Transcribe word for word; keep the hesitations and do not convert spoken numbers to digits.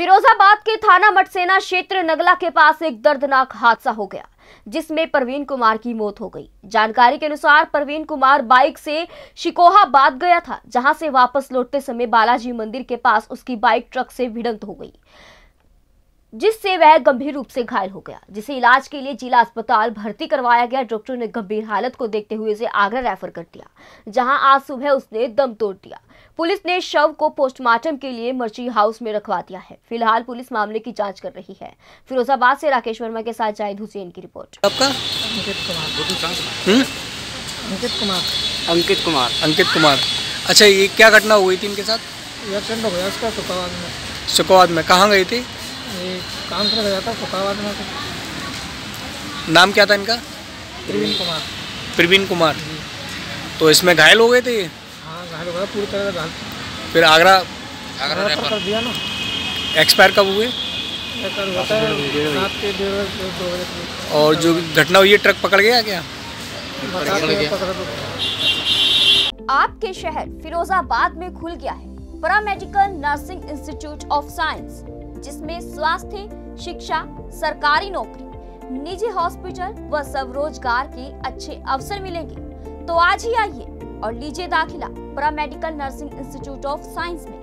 फिरोजाबाद के थाना मटसेना क्षेत्र नगला के पास एक दर्दनाक हादसा हो गया, जिसमें प्रवीण कुमार की मौत हो गई। जानकारी के अनुसार प्रवीण कुमार बाइक से शिकोहाबाद गया था, जहां से वापस लौटते समय बालाजी मंदिर के पास उसकी बाइक ट्रक से भिड़ंत हो गई, जिससे वह गंभीर रूप से घायल हो गया, जिसे इलाज के लिए जिला अस्पताल भर्ती करवाया गया। डॉक्टर ने गंभीर हालत को देखते हुए उसे आगरा रेफर कर दिया, जहां आज सुबह उसने दम तोड़ दिया। पुलिस ने शव को पोस्टमार्टम के लिए मर्ची हाउस में रखवा दिया है। फिलहाल पुलिस मामले की जांच कर रही है। फिरोजाबाद से राकेश वर्मा के साथ जाहिद हुसैन की रिपोर्ट। आपका अंकित कुमार हम्म अंकित कुमार अंकित कुमार अंकित कुमार अच्छा, ये क्या घटना हुई थी इनके साथ? ये एक्सीडेंट हो गया इसका शुकाबाद में। शुकाबाद में कहाँ गए थे? ये काम कर गया था शुकाबाद में। नाम क्या था इनका? प्रवीण कुमार। प्रवीण कुमार। तो इसमें घायल हो गए थे ये? हाँ, घायल हो गया पूरी तरह से घायल। फिर आगरा आगरा रेफर कर दिया ना। एक्सपायर कब हुए? एक्सपायर होता है रात के डेढ़ बजे दो बजे। और जो घटना हुई है ट्रक पकड़ गया क्या? आपके शहर फिरोजाबाद में खुल गया है paramedical nursing institute of science, जिसमें स्वास्थ्य, शिक्षा, सरकारी नौकरी, निजी हॉस्पिटल व स्वरोजगार के अच्छे अवसर मिलेंगे। तो आज ही आइए और लीजिए दाखिला paramedical nursing institute of science में।